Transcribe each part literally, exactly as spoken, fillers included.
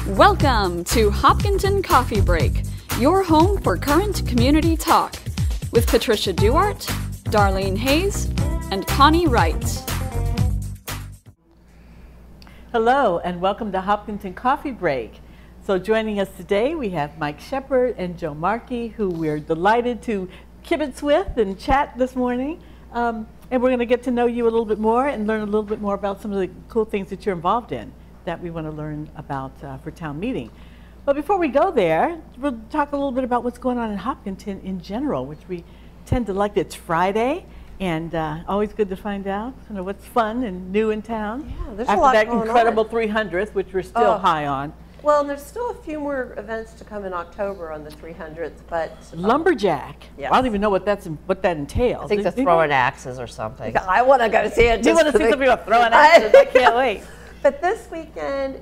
Welcome to Hopkinton Coffee Break, your home for current community talk, with Patricia Duart, Darlene Hayes, and Connie Wright. Hello, and welcome to Hopkinton Coffee Break. So joining us today, we have Mike Shepard and Joe Markey, who we're delighted to kibitz with and chat this morning. Um, and we're going to get to know you a little bit more and learn a little bit more about some of the cool things that you're involved in that we want to learn about uh, for town meeting. But before we go there, we'll talk a little bit about what's going on in Hopkinton in general, which we tend to like. It's Friday, and uh, always good to find out you know, what's fun and new in town. Yeah, there's After a lot that going incredible on. three hundredth, which we're still Oh. high on. Well, and there's still a few more events to come in October on the three hundredth, but um, Lumberjack. Yes. I don't even know what that's what that entails. I think they're Does throwing anybody- axes or something. I want to go see it. Do you just want to for see the- some people throwing axes? I can't wait. But this weekend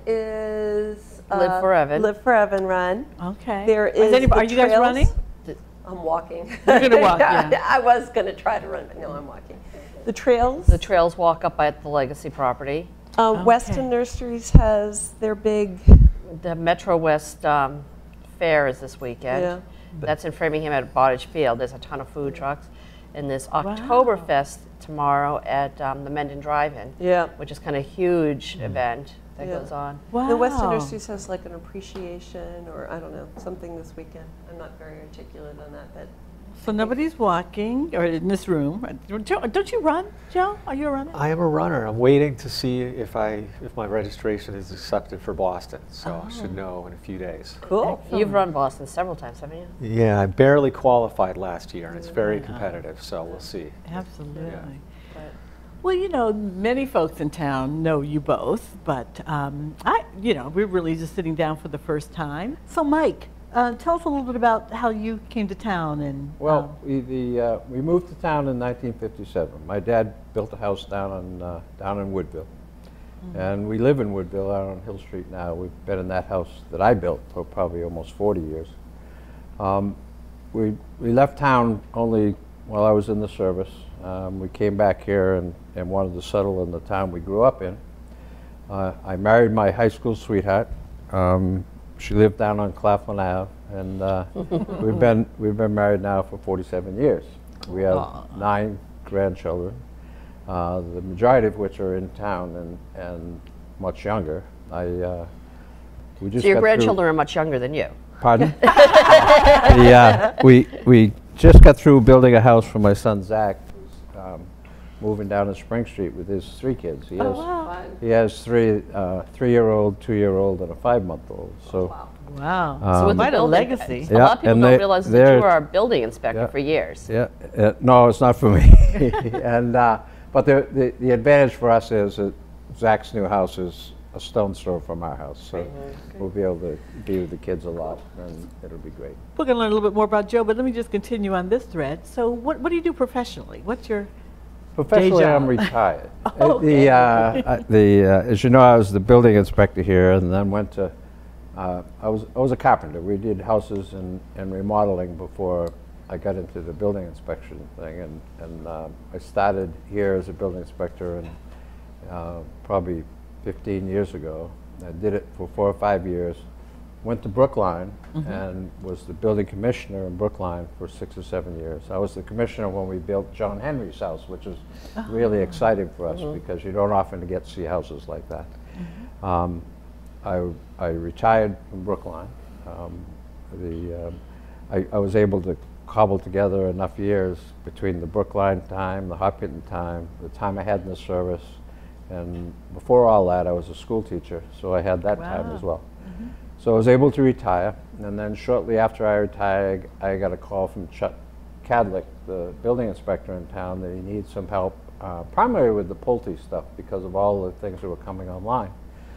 is uh, Live for Evan. Live for Evan run. Okay. There Is is. anybody, the are you guys trails. running? I'm walking. You're gonna walk, yeah. I was going to try to run, but no, I'm walking. The trails. The trails walk up at the Legacy property. Uh, Okay. Weston Nurseries has their big. The Metro West um, Fair is this weekend. Yeah. That's in Framingham at Bottage Field. There's a ton of food trucks. And there's Oktoberfest tomorrow at um, the Mendon Drive-In, Yeah. which is kind of a huge event that Yeah. goes on. Wow. The Western Nurseries has like an appreciation, or I don't know, something this weekend. I'm not very articulate on that, but So nobody's walking, or in this room. Joe, don't you run, Joe? Are you a runner? I am a runner. I'm waiting to see if I if my registration is accepted for Boston, so I should know in a few days. cool. You've run Boston several times, haven't you? Yeah, I barely qualified last year, and it's very competitive, so we'll see. Absolutely. But Well, you know, many folks in town know you both, but um, I, you know, we're really just sitting down for the first time. So, Mike, uh, tell us a little bit about how you came to town and. Well, um, we, the, uh, we moved to town in nineteen fifty-seven. My dad built a house down in, uh, down in Woodville. And we live in Woodville out on Hill Street now. We've been in that house that I built for probably almost forty years. Um, we, we left town only while I was in the service. Um, we came back here and, and wanted to settle in the town we grew up in. Uh, I married my high school sweetheart. Um, she lived down on Claflin Ave, and uh, we've been we've been married now for forty-seven years. We have Aw. nine grandchildren, uh, the majority of which are in town and and much younger. I uh, we just so your got through- grandchildren are much younger than you. Pardon? the, uh, we we just got through building a house for my son Zach, who's um, moving down to Spring Street with his three kids. He oh, has wow. he has three uh, three-year-old, two-year-old, and a five-month-old. So Wow. Um, so with the quite a building- legacy. A Yeah, lot of people and don't they- realize that they're- you were our building inspector Yeah. for years. yeah, uh, no, it's not for me. and uh, but the, the the advantage for us is that Zach's new house is a stone's throw from our house, so we'll be able to be with the kids a lot, and it'll be great. We're going to learn a little bit more about Joe, but let me just continue on this thread. So, what what do you do professionally? What's your Professionally, job. I'm retired. Oh, Uh, the, uh, uh, the, uh, as you know, I was the building inspector here, and then went to. Uh, I was I was a carpenter. We did houses and, and remodeling before I got into the building inspection thing, and and uh, I started here as a building inspector, and uh, probably fifteen years ago. I did it for four or five years. Went to Brookline and was the building commissioner in Brookline for six or seven years. I was the commissioner when we built John Henry's house, which was really exciting for us because you don't often get to see houses like that. Um, I, I retired from Brookline. Um, the, um, I, I was able to cobble together enough years between the Brookline time, the Hopkinton time, the time I had in the service, and before all that I was a school teacher, so I had that time as well. So I was able to retire, and then shortly after I retired, I got a call from Chuck Cadlick, the building inspector in town, that he needs some help, uh, primarily with the Pulte stuff because of all the things that were coming online.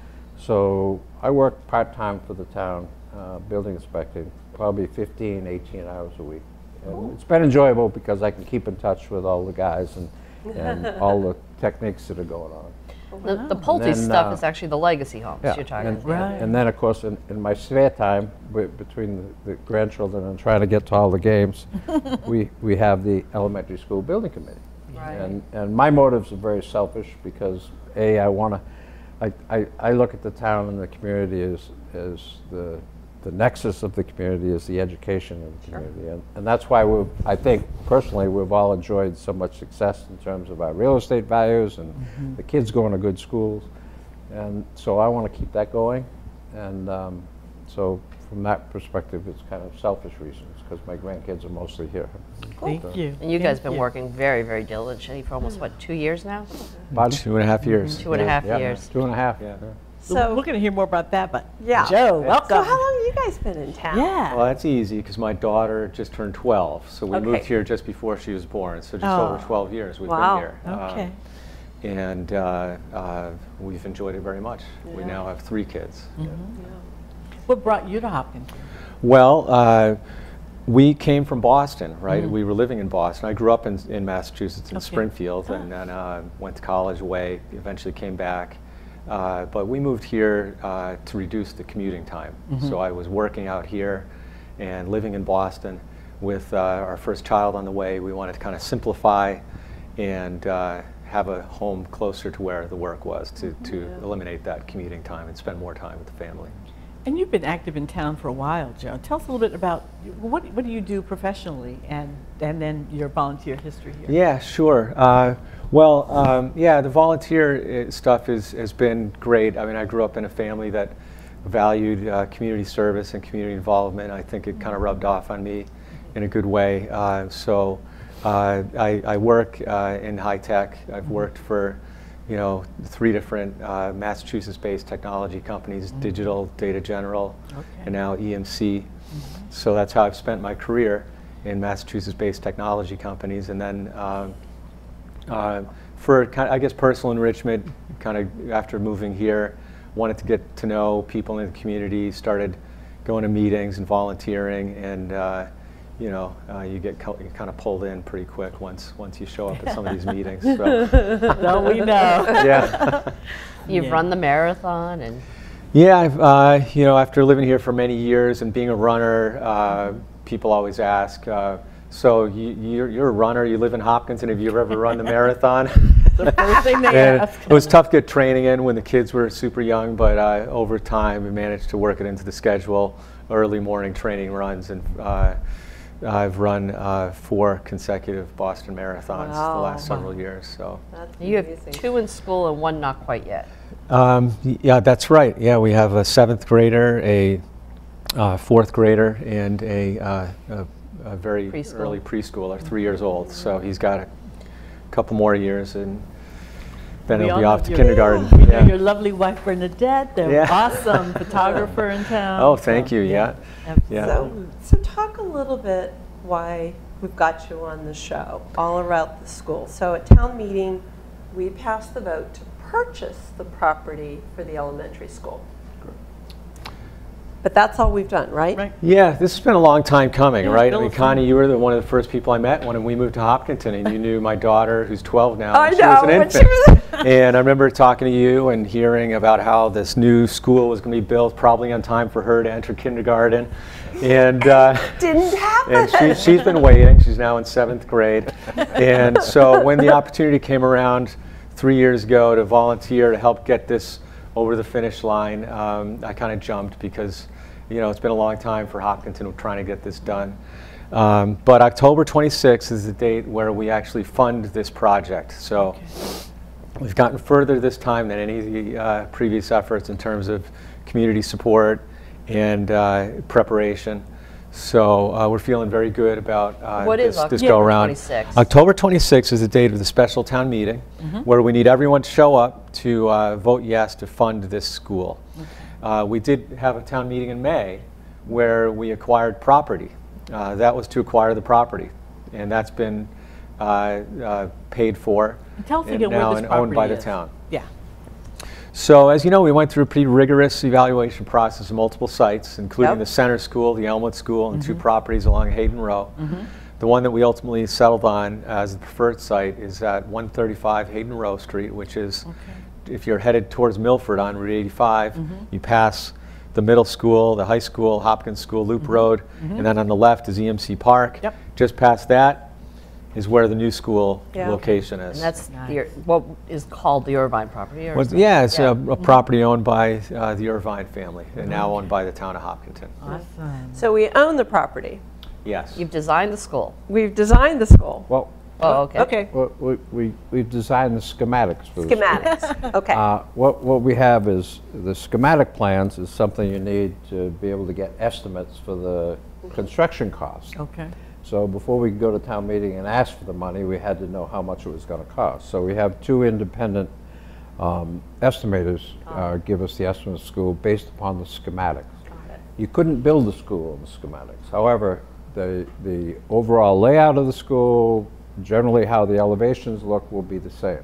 So I worked part-time for the town, uh, building inspecting, probably fifteen, eighteen hours a week. And it's been enjoyable because I can keep in touch with all the guys and, and all the techniques that are going on. The, the Pulte then, stuff uh, is actually the legacy homes you're talking and, about. Right. and then of course in, in my spare time, wi- between the, the grandchildren and trying to get to all the games, we, we have the elementary school building committee. Right. And, and my motives are very selfish because A, I want to I, I, I look at the town and the community as, as the, the nexus of the community is the education of the community. And, and that's why we've, I think personally we've all enjoyed so much success in terms of our real estate values and mm-hmm. the kids going to good schools. And so I want to keep that going. And um, so from that perspective, it's kind of selfish reasons because my grandkids are mostly here. Thank so. you. And you Thank guys have been you. working very, very diligently for almost, what, two years now? About Two and a half years. Two and a half yeah, years. Two and a half. Yeah. yeah. So, So- we're going to hear more about that, but Yeah. Joe, welcome. So how long have you guys been in town? Yeah. Well, that's easy because my daughter just turned twelve, so we Okay. moved here just before she was born. So just Oh. over twelve years we've Wow. been here. Okay. Um, and uh, uh, we've enjoyed it very much. We Yeah. now have three kids. Mhm. Yeah. What brought you to Hopkinton? Well, uh, we came from Boston, right? Mm. We were living in Boston. I grew up in, in Massachusetts, in Okay. Springfield, Ah. and then uh, went to college away, eventually came back. Uh, but we moved here uh, to reduce the commuting time. Mhm. So I was working out here and living in Boston with uh, our first child on the way. We wanted to kind of simplify and uh, have a home closer to where the work was to, to Yeah. eliminate that commuting time and spend more time with the family. And you've been active in town for a while, Joe. Tell us a little bit about what, what do you do professionally and, and then your volunteer history here. Yeah, sure. Uh, well, um, yeah, the volunteer uh, stuff is, has been great. I mean, I grew up in a family that valued uh, community service and community involvement. I think it kind of rubbed off on me in a good way. Uh, so uh, I, I work uh, in high tech. I've worked for you know, three different uh, Massachusetts-based technology companies, mm-hmm. Digital, Data General, Okay. and now E M C. Mm-hmm. So that's how I've spent my career in Massachusetts-based technology companies. And then um, uh, for, kind of, I guess, personal enrichment, kind of after moving here, wanted to get to know people in the community, started going to meetings and volunteering, and uh, you know, uh, you get co you kind of pulled in pretty quick once once you show up at some of these meetings. So. Don't we know? Yeah. You've Yeah. run the marathon and Yeah, I've, uh, you know, after living here for many years and being a runner, uh, people always ask, uh, so you, you're, you're a runner, you live in Hopkinton, have you ever run the marathon? The first thing they And ask. it was tough to get training in when the kids were super young, but uh, over time we managed to work it into the schedule, early morning training runs, and uh, I've run uh, four consecutive Boston marathons Wow. the last several years. So. That's you have amazing. two in school and one not quite yet. Um, y- yeah, that's right. Yeah, we have a seventh grader, a uh, fourth grader, and a, uh, a, a very Preschool. early preschooler, three years old. So he's got a couple more years, and then We he'll all be know off to your- kindergarten. We know Yeah. your lovely wife Bernadette, the Yeah. awesome photographer in town. Oh, thank So, you. Yeah. Yeah. So, so talk a little bit why we've got you on the show, all around the school. So at town meeting, we passed the vote to purchase the property for the elementary school. But that's all we've done, right? Right. Yeah, this has been a long time coming, Yeah, right? I Bill mean, was Connie, saying- you were the, one of the first people I met when we moved to Hopkinton, and you knew my daughter, who's twelve now. I and she know, was an when infant. she was- And I remember talking to you and hearing about how this new school was going to be built, probably on time for her to enter kindergarten. And uh, Didn't happen. and she, she's been waiting. She's now in seventh grade. And so when the opportunity came around three years ago to volunteer to help get this over the finish line, um, I kind of jumped because, you know, it's been a long time for Hopkinton trying to get this done. Um, but October twenty-sixth is the date where we actually fund this project. So we've gotten further this time than any of the uh, previous efforts in terms of community support and uh, preparation. So uh, we're feeling very good about uh, What is this, this October go around. twenty-sixth? October twenty-sixth is the date of the special town meeting, where we need everyone to show up to uh, vote yes to fund this school. Uh, we did have a town meeting in May where we acquired property. Uh, that was to acquire the property, and that's been uh, uh, paid for And tell us and again where now this and owned by property the is. town. Yeah. So as you know, we went through a pretty rigorous evaluation process of multiple sites, including Yep. the center school, the Elmwood School, and two properties along Hayden Row. The one that we ultimately settled on as the preferred site is at one thirty-five Hayden Row Street, which is, if you're headed towards Milford on Route eighty-five, you pass the middle school, the high school, Hopkins School, Loop Road, and then on the left is E M C Park. Yep. Just past that is where the new school Yeah. location is. And that's Nice. the, what is called the Irvine property? Or Well, is it- yeah, it's yeah. A, a property owned by uh, the Irvine family and now owned by the town of Hopkinton. Awesome. So we own the property. Yes. You've designed the school. We've designed the school. Well, Oh, okay. Okay. well, we, we, we've designed the schematics for the school. Schematics. Okay. Uh, What, what we have is, the schematic plans is something you need to be able to get estimates for the construction costs. Okay. So before we could go to town meeting and ask for the money, we had to know how much it was going to cost. So we have two independent um, estimators uh, give us the estimate of the school based upon the schematics. You couldn't build the school on the schematics. However, the, the overall layout of the school, generally how the elevations look, will be the same.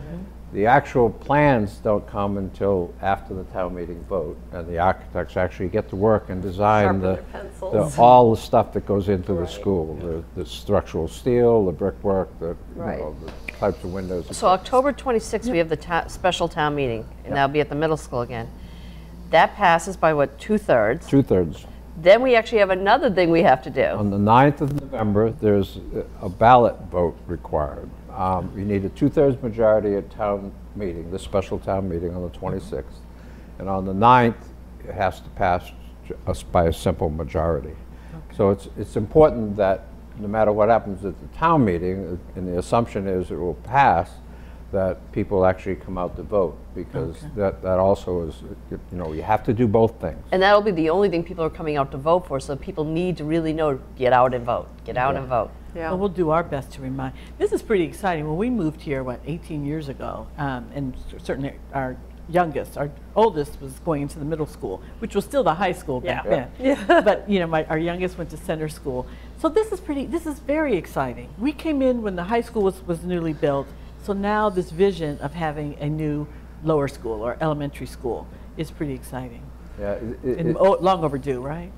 The actual plans don't come until after the town meeting vote, and the architects actually get to work and design Sharpen the, their pencils. the all the stuff that goes into the Right. school, the, the structural steel, the brickwork, the, you Right. know, the types of windows. So October twenty-sixth, we have the ta- special town meeting, and that'll be at the middle school again. That passes by what, two-thirds? Two-thirds. Then we actually have another thing we have to do. On the ninth of November, there's a ballot vote required. Um, you need a two-thirds majority at town meeting, the special town meeting on the twenty-sixth. And on the ninth, it has to pass ju- us by a simple majority. So it's, it's important that no matter what happens at the town meeting, uh, and the assumption is it will pass, that people actually come out to vote, because that, that also is, you know, you have to do both things. And that'll be the only thing people are coming out to vote for, so people need to really know, get out and vote, get out and vote. Yeah. Well, we'll do our best to remind. This is pretty exciting. When we moved here, what, eighteen years ago, um, and c- certainly our youngest, our oldest was going into the middle school, which was still the high school back Yeah. then. But you know, my, our youngest went to center school. So this is pretty. This is very exciting. We came in when the high school was, was newly built. So now this vision of having a new lower school or elementary school is pretty exciting. Yeah, it- it- And it- oh, long overdue, right?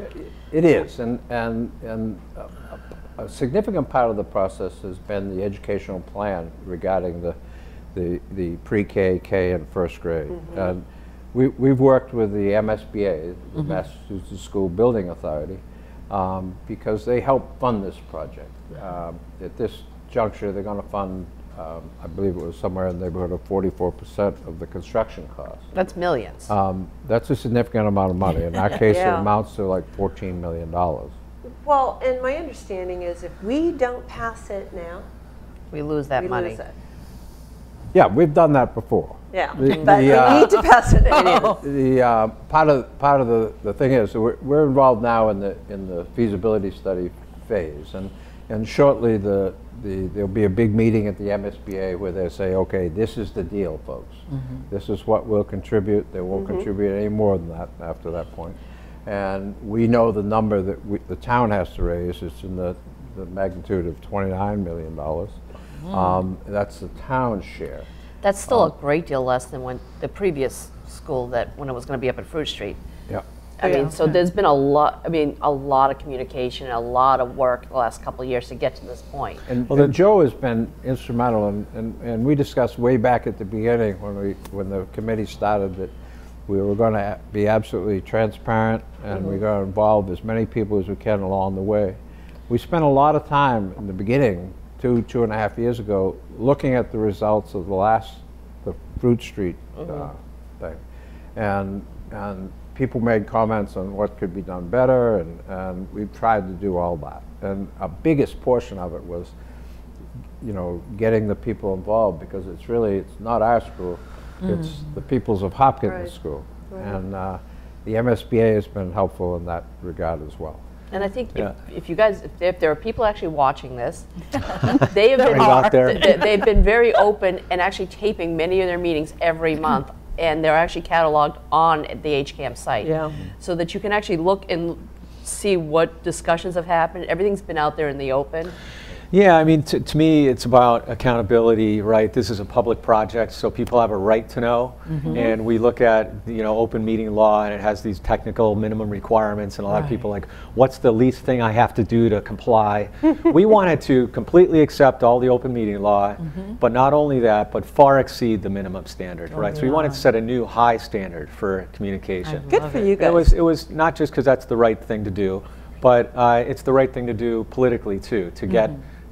It is, and, and, and a- a significant part of the process has been the educational plan regarding the, the, the pre-K, K, and first grade. And we, we've worked with the M S B A, the Massachusetts School Building Authority, um, because they help fund this project. Um, At this juncture, they're gonna fund, um, I believe it was somewhere in the neighborhood of forty-four percent of the construction cost. That's millions. Um, That's a significant amount of money. In our case, it Yeah. amounts to like fourteen million dollars. Well, and my understanding is if we don't pass it now, We lose that we money. lose it. Yeah, we've done that before. Yeah, The- but the, we uh, need to pass it now. The, uh, part of, part of the, the thing is, we're, we're involved now in the, in the feasibility study phase. And, and shortly, the, the, there'll be a big meeting at the M S B A where they say, okay, this is the deal, folks. This is what we'll contribute. They won't contribute any more than that after that point. And we know the number that we, the town has to raise. It's in the, the magnitude of twenty-nine million dollars. Um, that's the town's share. That's still Um, a great deal less than when the previous school that, when it was gonna be up at Fruit Street. Yeah. I Yeah. mean, so there's been a lot, I mean, a lot of communication, and a lot of work the last couple of years to get to this point. And, Well, and Joe has been instrumental, and, and, and we discussed way back at the beginning when we when the committee started that we were going to be absolutely transparent, and we're going to involve as many people as we can along the way. We spent a lot of time in the beginning, two two and a half years ago, looking at the results of the last the Fruit Street uh, thing, and and people made comments on what could be done better, and, and we've tried to do all that. And a biggest portion of it was, you know, getting the people involved, because it's really, it's not our school, it's the peoples of Hopkins Right. School. Right. And uh, the M S B A has been helpful in that regard as well. And I think Yeah. if, if you guys, if there, if there are people actually watching this, they have been, you out there. th- th- they've been very open and actually taping many of their meetings every month, and they're actually cataloged on the H CAM site. Yeah. So that you can actually look and see what discussions have happened. Everything's been out there in the open. Yeah, I mean, to, to me, it's about accountability, right? This is a public project, so people have a right to know. And we look at, you know, open meeting law, and it has these technical minimum requirements, and a lot of people are like, what's the least thing I have to do to comply? We wanted to completely accept all the open meeting law, but not only that, but far exceed the minimum standard, right? So we wanted to set a new high standard for communication. Good for you And guys. It was, it was not just because that's the right thing to do, but uh, it's the right thing to do politically too, to get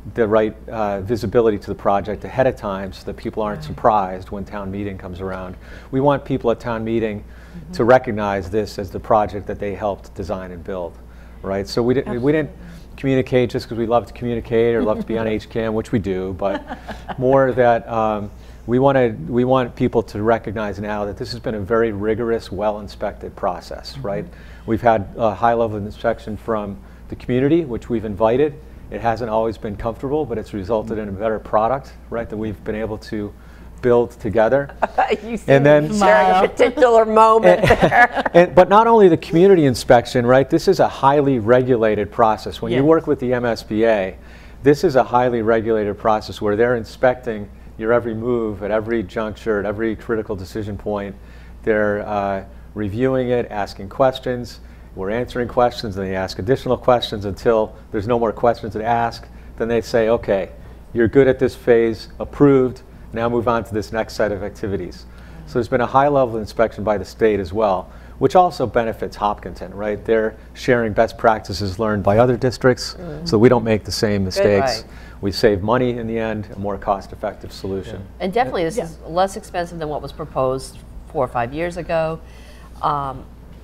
the right uh, visibility to the project ahead of time so that people aren't surprised when town meeting comes around. We want people at town meeting mm-hmm. to recognize this as the project that they helped design and build, right? So we didn't, we didn't communicate just because we love to communicate or love to be on H CAM, which we do, but more that um, we, wanted, we want people to recognize now that this has been a very rigorous, well-inspected process, mm-hmm. right? We've had a high level of inspection from the community, which we've invited. It hasn't always been comfortable, but it's resulted in a better product, right, that we've been able to build together. You seem and then sharing a particular moment and, there. And, but not only the community inspection, right, this is a highly regulated process. When yes. you work with the M S B A, this is a highly regulated process where they're inspecting your every move at every juncture, at every critical decision point. They're uh, reviewing it, asking questions. We're answering questions, and they ask additional questions until there's no more questions to ask. Then they say, okay, you're good at this phase, approved, now move on to this next set of activities. So there's been a high level of inspection by the state as well, which also benefits Hopkinton, right? They're sharing best practices learned by other districts mm-hmm. so we don't make the same mistakes. Right. We save money in the end, a more cost-effective solution. Yeah. And definitely this yeah. is less expensive than what was proposed four or five years ago. Um,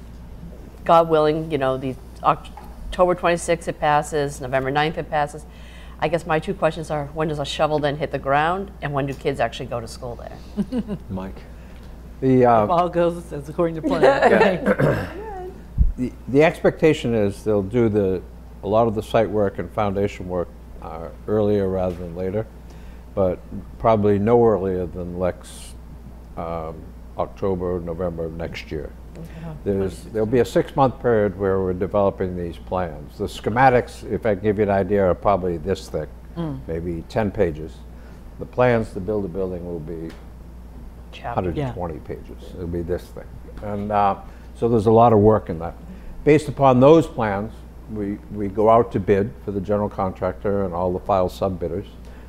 God willing, you know, the October twenty-sixth it passes, November ninth it passes. I guess my two questions are, when does a shovel then hit the ground, and when do kids actually go to school there? Mike? The uh, if all goes as according to plan. Yeah. the, the expectation is they'll do the a lot of the site work and foundation work uh, earlier rather than later, but probably no earlier than Lex um, October, November of next year. There's, there'll be a six-month period where we're developing these plans. The schematics, if I give you an idea, are probably this thick, mm. maybe ten pages. The plans to build a building will be one hundred twenty yeah. pages. It'll be this thick. And uh, so there's a lot of work in that. Based upon those plans, we, we go out to bid for the general contractor and all the file sub-bidders.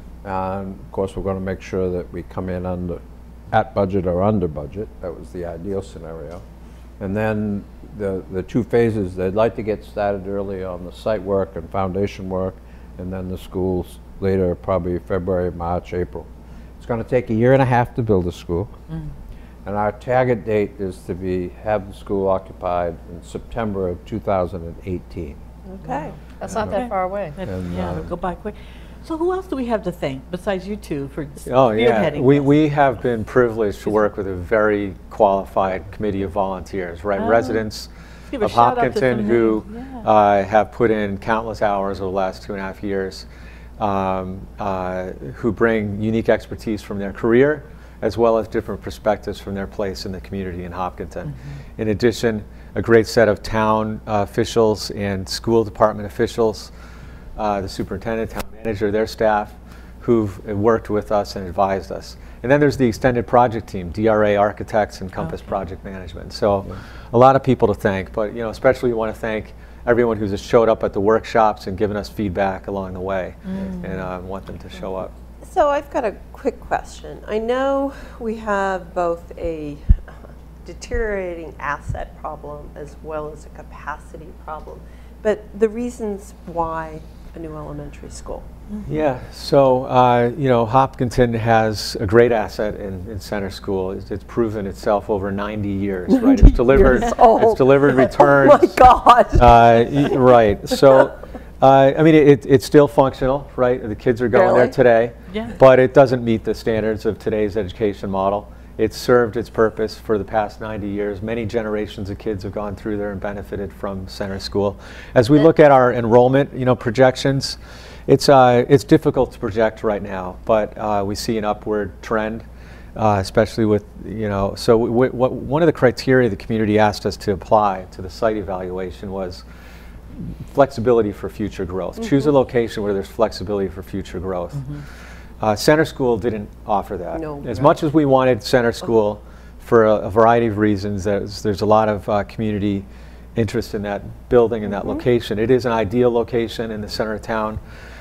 And of course, we're going to make sure that we come in under, at budget or under budget. That was the ideal scenario. And then the, the two phases, they'd like to get started early on the site work and foundation work, and then the schools later, probably February, March, April. It's going to take a year and a half to build a school. Mm. And our target date is to be have the school occupied in September of two thousand eighteen. Okay. That's not that far away. And, yeah, uh, it'll go by quick. So who else do we have to thank besides you two for oh, yeah. spearheading we, this? we have been privileged to work with a very qualified committee of volunteers, right? Oh. Residents of Hopkinton who yeah. uh, have put in countless hours over the last two and a half years, um, uh, who bring unique expertise from their career as well as different perspectives from their place in the community in Hopkinton. Mm-hmm. In addition, a great set of town uh, officials and school department officials, uh, the superintendent, town manager, their staff, who've worked with us and advised us. And then there's the extended project team, D R A architects and Compass okay. project management. So yeah. a lot of people to thank, but you know, especially we want to thank everyone who's just showed up at the workshops and given us feedback along the way, mm. and uh, want them to show up. So I've got a quick question. I know we have both a deteriorating asset problem as well as a capacity problem, but the reasons why a new elementary school? Mm-hmm. Yeah, so uh, you know, Hopkinton has a great asset in, in center school. It's, it's proven itself over ninety years, right? It's delivered, it's delivered returns. Oh my God! Uh, right. So, uh, I mean, it, it's still functional, right? The kids are going Barely. there today, yeah. but it doesn't meet the standards of today's education model. It's served its purpose for the past ninety years. Many generations of kids have gone through there and benefited from center school. As we look at our enrollment, you know, projections, it's uh, it's difficult to project right now, but uh, we see an upward trend, uh, especially with, you know, so we, what, one of the criteria the community asked us to apply to the site evaluation was flexibility for future growth. Mm-hmm. Choose a location where there's flexibility for future growth. Mm-hmm. Uh, center school didn't offer that. No, as right. much as we wanted center school for a, a variety of reasons, there's, there's a lot of uh, community interest in that building and mm-hmm. that location. It is an ideal location in the center of town.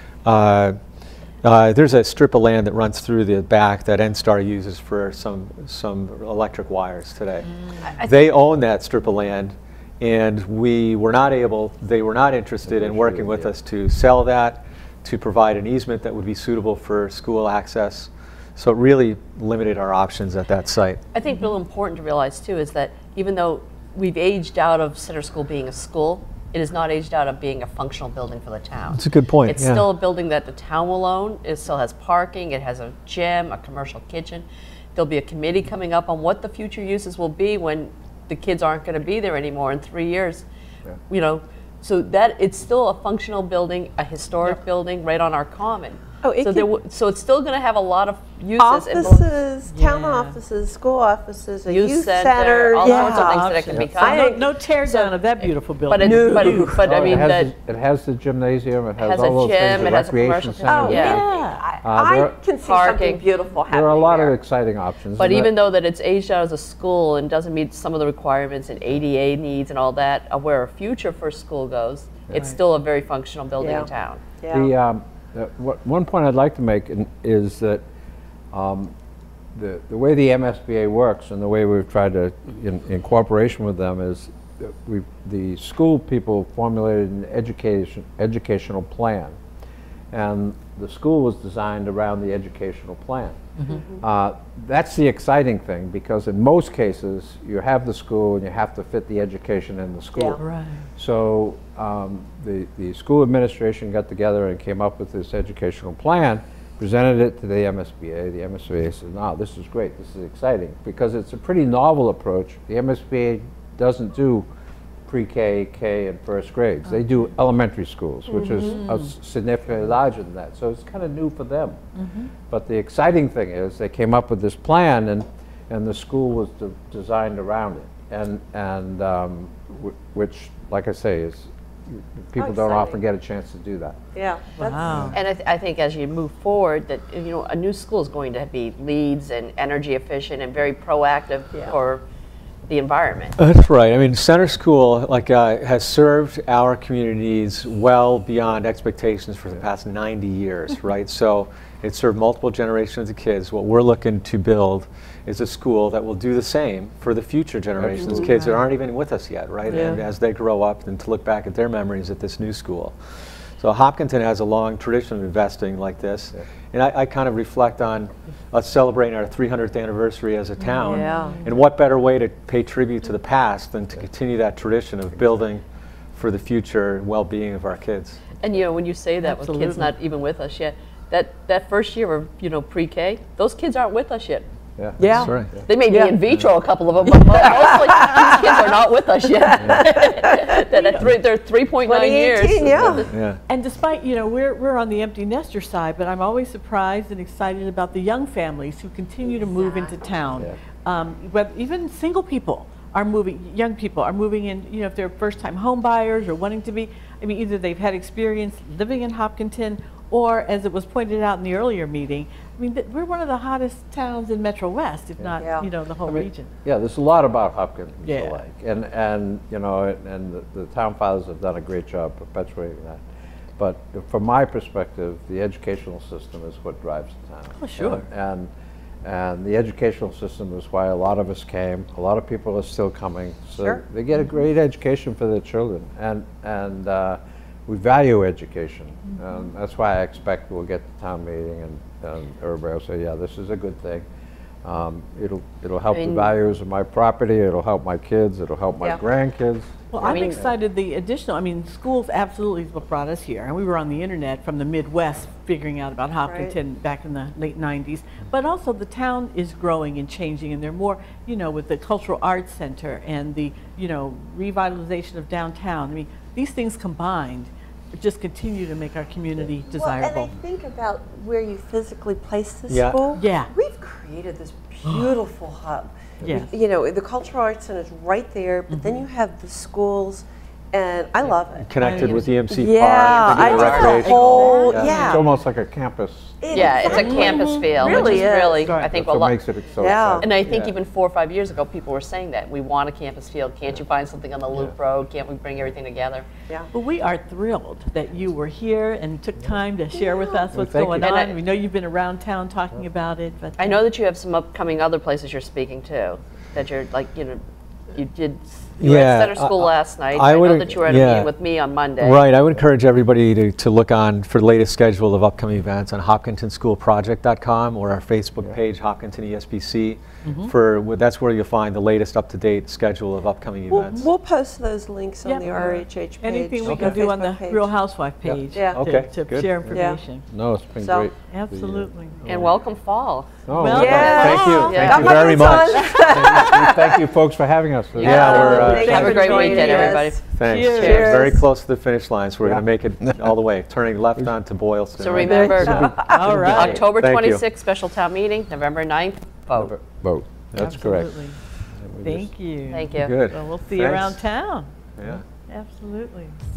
Uh, uh, there's a strip of land that runs through the back that N STAR uses for some, some electric wires today. Mm. They own that strip of land, and we were not able, they were not interested in working with us to sell that, to provide an easement that would be suitable for school access. So it really limited our options at that site. I think real important to realize too is that even though we've aged out of Center School being a school, it is not aged out of being a functional building for the town. That's a good point. It's yeah. still a building that the town will own. It still has parking. It has a gym, a commercial kitchen. There'll be a committee coming up on what the future uses will be when the kids aren't going to be there anymore in three years. Yeah. You know, so that it's still a functional building, a historic Yep. building right on our common. Oh, it so there, could- w so it's still going to have a lot of uses. in both- Offices, town Yeah. offices, school offices, a Youth youth, center, center, all yeah. sorts of things that it can Options. become. So no, no tear down of that beautiful But, building. it, but, No. but I Oh, mean it has, that the, it has the gymnasium, it has, has a all those gym, things, the it has a recreation commercial center. Oh, yeah. yeah. I, Uh, I there are- can see Parking. something beautiful happening There are a lot there. of exciting options. But and even that- though that it's aged out as a school and doesn't meet some of the requirements and A D A needs and all that, of where a future for school goes, it's still a very functional building Yeah. in town. Yeah. The, um, uh, what, one point I'd like to make in, is that um, the, the way the M S B A works and the way we've tried to, in, in cooperation with them, is that we the school people formulated an education, educational plan. And the school was designed around the educational plan. Mm-hmm. Uh, that's the exciting thing, because in most cases, you have the school and you have to fit the education in the school. Yeah. Right. So um, the, the school administration got together and came up with this educational plan, presented it to the M S B A. The M S B A said, no, this is great, this is exciting, because it's a pretty novel approach. The M S B A doesn't do pre-K, K, and first grades. They do elementary schools, which is a s- significantly larger than that. So it's kind of new for them. But the exciting thing is they came up with this plan, and, and the school was de designed around it. And, and um, w which, like I say, is people don't often exciting. get a chance to do that. Yeah. That's, Wow. And I, th I think as you move forward, that you know, a new school is going to be leads and energy efficient and very proactive Yeah. for the environment. That's right. I mean, Center School like uh, has served our community needs well beyond expectations for the past ninety years, right? So it served multiple generations of kids. What we're looking to build is a school that will do the same for the future generations of kids that aren't even with us yet, right? Yeah. And as they grow up, and to look back at their memories at this new school. So Hopkinton has a long tradition of investing like this. Yeah. And I, I kind of reflect on us celebrating our three hundredth anniversary as a town. Yeah. And what better way to pay tribute to the past than to continue that tradition of building for the future well-being of our kids. And you know, when you say that with kids Absolutely. not even with us yet, that, that first year of you know pre-K, those kids aren't with us yet. Yeah. yeah. That's right. They may Yeah. be in vitro, a couple of them, but mostly these kids are not with us yet. That at three, they're three point nine years. twenty eighteen, yeah. Yeah. And despite, you know, we're, we're on the empty nester side, but I'm always surprised and excited about the young families who continue to move into town. Yeah. Um, but even single people are moving, young people are moving in, you know, if they're first-time home buyers or wanting to be, I mean, either they've had experience living in Hopkinton, or as it was pointed out in the earlier meeting, I mean, th we're one of the hottest towns in Metro West, if not, Yeah. you know, the whole I mean, region. Yeah, there's a lot about Hopkins Yeah. to like, and and you know, and, and the, the town fathers have done a great job perpetuating that. But from my perspective, the educational system is what drives the town. Oh, sure. And, and and the educational system is why a lot of us came. A lot of people are still coming, so Sure. they get a great education for their children, and and uh, we value education. Um, that's why I expect we'll get to town meeting and, and everybody will say, yeah, this is a good thing. Um, it'll it'll help I the mean- values of my property. It'll help my kids. It'll help my Yeah. grandkids. Well, I I'm mean- excited the additional, I mean, schools absolutely is what brought us here. And we were on the internet from the Midwest figuring out about Hopkinton back in the late nineties. But also the town is growing and changing, and they're more, you know, with the Cultural Arts Center and the, you know, revitalization of downtown. I mean, these things combined just continue to make our community desirable. Well, and I think about where you physically place the Yeah. school. Yeah. We've created this beautiful hub. Yes. You know, the Cultural Arts Center is right there, but then you have the schools, and I love it. Connected with E M C Yeah, Park, I and just the recreation. whole, Yeah. yeah. It's almost like a campus. It Yeah, it's a exactly. campus feel, Really which is is. really, Right. I think, That's a what lot. makes it so Yeah. exciting. And I think Yeah. even four or five years ago, people were saying that we want a campus feel. Can't you find something on the Loop Road? Can't we bring everything together? Yeah. Well, we are thrilled that you were here and took time to share with us what's thank going you. on. And I- we know you've been around town talking about it, but I know that you have some upcoming other places you're speaking to. That you're like, you know, you did You were Yeah, at Center School I- last night. I I, know would- that you were at a yeah. meeting with me on Monday. Right, I would encourage everybody to, to look on for the latest schedule of upcoming events on hopkinton school project dot com or our Facebook Yeah. page, Hopkinton E S B C. For that's where you'll find the latest up-to-date schedule of upcoming We'll, events. we'll post those links on Yep. the R H H page. Anything we Okay. can do on the Facebook page. Real Housewife Yeah. page Yeah. to, Okay, to good. share Yeah. information. No, it's been So- great. The, uh, Absolutely. And welcome fall. Oh, Well, well, Yeah. Thank you, Yeah. thank Got you my very boots much. on. thank, thank you folks for having us. Yeah, we're, uh, Thank you Have a for great joining weekend, us. everybody. Thanks. Cheers. We're very Cheers. close to the finish line, so we're Yeah. going to make it all the way, turning left onto Boylston. So right? remember, All right. October Thank you. twenty-sixth, special town meeting, November ninth, vote. Vote. That's correct. Absolutely. And we just- Thank you. Thank you. Good. Well, we'll see you Thanks. around town. Yeah. Absolutely.